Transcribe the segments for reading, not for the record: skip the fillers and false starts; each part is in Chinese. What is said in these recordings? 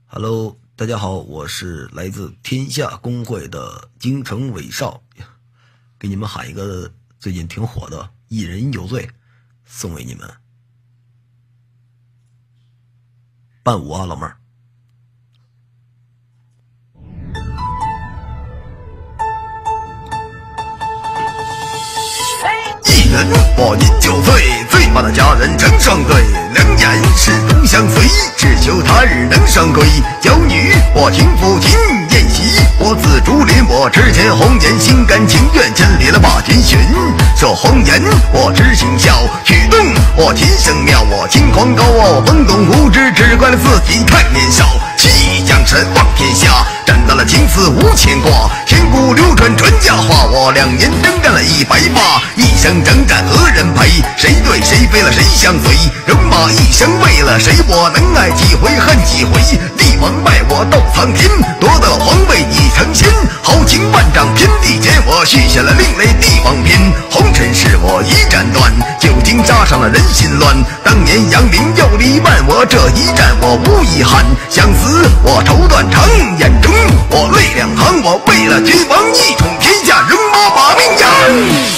Hello， 大家好，我是来自天下公会的京城伟少，给你们喊一个最近挺火的一人有罪，送给你们。伴舞啊，老妹儿。 一人我饮酒醉，醉把那佳人成双对，两眼始终相随，只求他日能上归。娇女我听父亲宴席，我自竹林，我只见红颜，心甘情愿千里了把天寻。说红颜我知情笑，曲动我天生妙，我轻狂高傲，懵懂无知，只怪了自己太年少。气江山望天下，站到了青丝无牵挂，千古流传传佳话。我2年征战了180，一生征战何人陪？谁对谁非了谁相随？戎马一生为了谁？我能爱几回恨几回？帝王拜我斗苍天，夺得了皇位已成仙。豪情万丈天地间，我续下了另类帝王篇。红尘事我一斩断，久经扎上了人心乱。当年杨凌又离半，我这一战我无遗憾。相思我愁断肠，眼中我泪两行。我为了君王一统天下，戎马把命扬。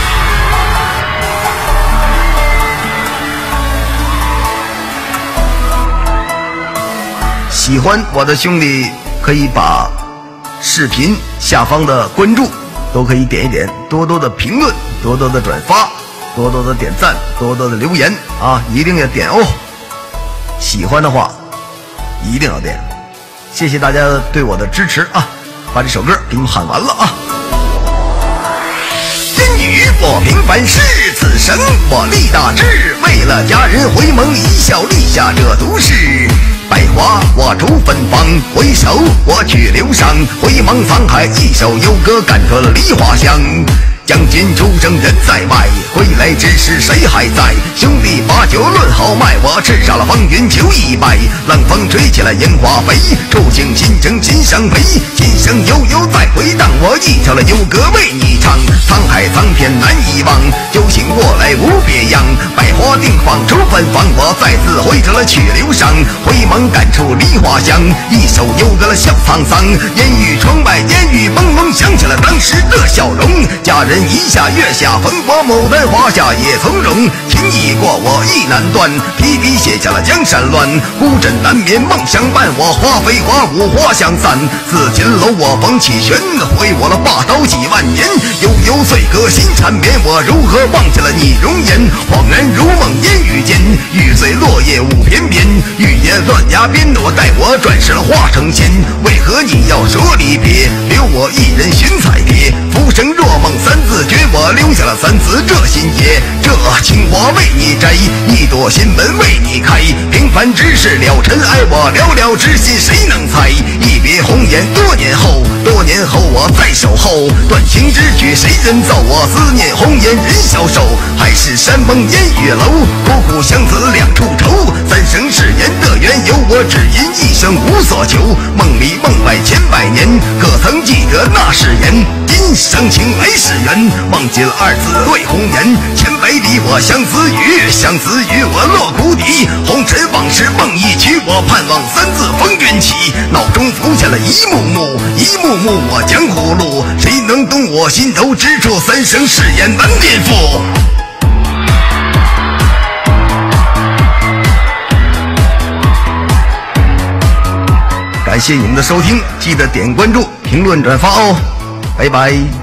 喜欢我的兄弟可以把视频下方的关注都可以点一点，多多的评论，多多的转发，多多的点赞，多多的留言啊，一定要点哦。喜欢的话一定要点，谢谢大家对我的支持啊！把这首歌给你们喊完了啊！ 烟雨我平凡是此生我立大志，为了佳人回眸一笑，立下这毒誓。百花我逐芬芳，回首我去流觞，回眸沧海一首幽歌，感出了梨花香。将军出征人在外，归来之时谁还在？兄弟把酒论豪迈，我吃上了风云酒一拜。冷风吹起了烟花飞，触景心城心伤悲。琴声悠悠再回荡，我一条了幽歌为你唱。沧海苍天难遗忘，酒醒过来无别样。百花定放出芬芳，我再次回成了去流觞。回眸感触梨花香，一首幽歌了笑沧桑。烟雨窗外烟雨朦胧，想起了当时的笑容。佳人一下月下逢我，牡丹花下也从容。情已过我意难断，提笔写下了江山乱。孤枕难眠梦相伴，我花飞花舞花相散。紫金楼我风起旋，挥我了霸刀几万年。悠悠岁歌心缠绵，我如何忘记了你容颜？恍然如梦烟雨间，玉碎落叶舞翩翩。玉叶乱崖边，我待我转世了化成仙。为何你要说离别，留我一人寻彩蝶？浮生若梦三字诀，我留下了3字这心结。这情花为你摘，一朵心门为你开。平凡之事了尘埃，我寥寥之心谁能猜？一别红颜多年后，多年后我再守候。断情之举谁人奏？我思念红颜人消瘦。还是山盟烟雨楼，苦苦相思两处愁。三生誓言的缘由，我只因一生无所求。梦里梦外千百年，可曾记得那誓言？今生情来是缘，忘记了2字对红颜。千百里我相思雨，相思雨我落谷底。红尘往事梦一曲，我盼望3字风云起。脑中浮现了一幕幕，一幕幕我江湖路。谁能懂我心头之处？三生誓言难颠覆。 感谢你们的收听，记得点关注、评论、转发哦，拜拜。